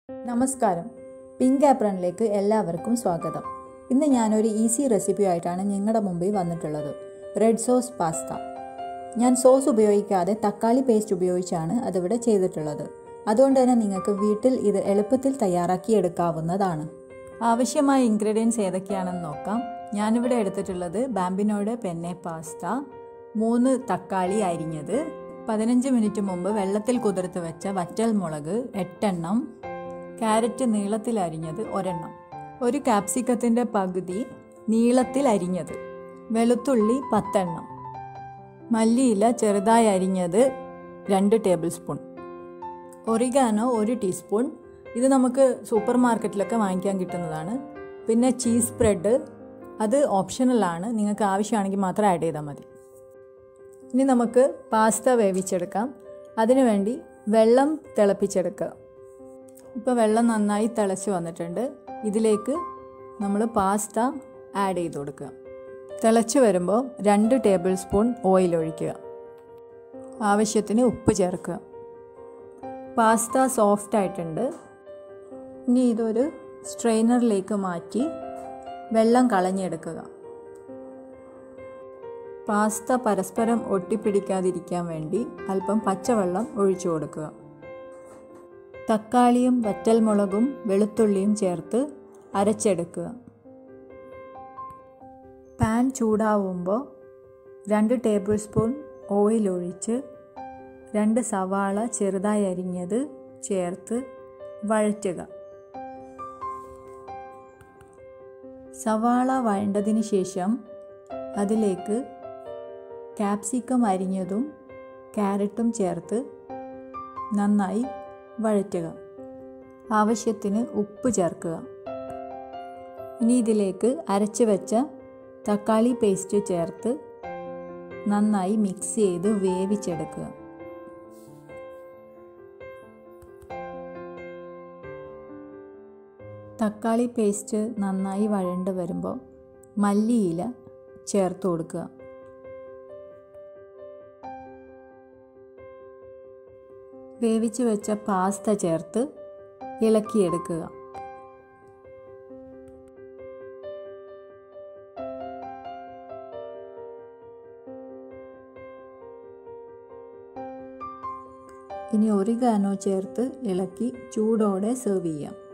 നമസ്കാരം, പിങ്ക് ആപ്രണിലേക്ക് എല്ലാവർക്കും സ്വാഗതം. ഇന്ന് ഞാനൊരു ഈസി റെസിപ്പി ആയിട്ടാണ് നിങ്ങളുടെ മുമ്പിൽ വന്നിട്ടുള്ളത്. Red sauce pasta. ഞാൻ സോസ് ഉപയോഗിക്കാതെ തക്കാളി പേസ്റ്റ് ഉപയോഗിച്ചാണ് അതിവിടെ ചെയ്തിട്ടുള്ളത്. അതുകൊണ്ട് തന്നെ നിങ്ങൾക്ക് വീട്ടിൽ ഇത് എളുപ്പത്തിൽ തയ്യാറാക്കിയെടുക്കാവുന്നതാണ്. ആവശ്യമായ ഇൻഗ്രീഡിയൻസ് ഏതൊക്കെയാണെന്ന് നോക്കാം. ഞാനിവിടെ എടുത്തിട്ടുള്ളത് ബാമ്പിനോയുടെ പെന്നെ പാസ്ത, 3 തക്കാളി അരിഞ്ഞത്, 15 മിനിറ്റ് മുമ്പ് വെള്ളത്തിൽ കുതിർത്ത് വെച്ച വറ്റൽ മുളക് 8 എണ്ണം, ക്യാരറ്റ് നീളത്തിൽ അരിഞ്ഞത് 1 എണ്ണം, ഒരു ക്യാപ്സിക്കത്തിൻ്റെ പകുതി നീളത്തിൽ അരിഞ്ഞത്, വെളുത്തുള്ളി 10 എണ്ണം, മല്ലിയില ചെറുതായി അരിഞ്ഞത് 2 ടേബിൾ സ്പൂൺ, ഒറിഗാനോ 1 ടീസ്പൂൺ. ഇത് നമുക്ക് സൂപ്പർ മാർക്കറ്റിലൊക്കെ വാങ്ങിക്കാൻ കിട്ടുന്നതാണ്. പിന്നെ ചീസ് സ്പ്രെഡ്, അത് ഓപ്ഷണലാണ്, നിങ്ങൾക്ക് ആവശ്യമാണെങ്കിൽ മാത്രം ആഡ് ചെയ്താൽ മതി. ഇനി നമുക്ക് പാസ്ത വേവിച്ചെടുക്കാം. അതിനുവേണ്ടി വെള്ളം തിളപ്പിച്ചെടുക്കുക. ഇപ്പോൾ വെള്ളം നന്നായി തിളച്ച് വന്നിട്ടുണ്ട്. ഇതിലേക്ക് നമ്മൾ പാസ്ത ആഡ് ചെയ്ത് കൊടുക്കുക. തിളച്ച് വരുമ്പോൾ 2 ടേബിൾ സ്പൂൺ ഓയിൽ ഒഴിക്കുക. ആവശ്യത്തിന് ഉപ്പ് ചേർക്കുക. പാസ്ത സോഫ്റ്റ് ആയിട്ടുണ്ട്. ഇനി ഇതൊരു സ്ട്രെയിനറിലേക്ക് മാറ്റി വെള്ളം കളഞ്ഞെടുക്കുക. പാസ്ത പരസ്പരം ഒട്ടിപ്പിടിക്കാതിരിക്കാൻ വേണ്ടി അല്പം പച്ചവെള്ളം ഒഴിച്ചു കൊടുക്കുക. തക്കാളിയും വറ്റൽമുളകും വെളുത്തുള്ളിയും ചേർത്ത് അരച്ചെടുക്കുക. പാൻ ചൂടാവുമ്പോൾ 2 ടേബിൾ സ്പൂൺ ഓയിൽ ഒഴിച്ച് 2 സവാള ചെറുതായി അരിഞ്ഞത് ചേർത്ത് വഴറ്റുക. സവാള വഴണ്ടതിന് ശേഷം അതിലേക്ക് ക്യാപ്സിക്കം അരിഞ്ഞതും ക്യാരറ്റും ചേർത്ത് നന്നായി വഴറ്റുക. ആവശ്യത്തിന് ഉപ്പ് ചേർക്കുക. ഇനി ഇതിലേക്ക് അരച്ച് വെച്ച തക്കാളി പേസ്റ്റ് ചേർത്ത് നന്നായി മിക്സ് ചെയ്ത് വേവിച്ചെടുക്കുക. തക്കാളി പേസ്റ്റ് നന്നായി വഴണ്ട് വരുമ്പോൾ മല്ലിയില ചേർത്ത് കൊടുക്കുക. വേവിച്ച് വെച്ച പാസ്ത ചേർത്ത് ഇളക്കിയെടുക്കുക. ഇനി ഒറിഗാനോ ചേർത്ത് ഇളക്കി ചൂടോടെ സെർവ് ചെയ്യാം.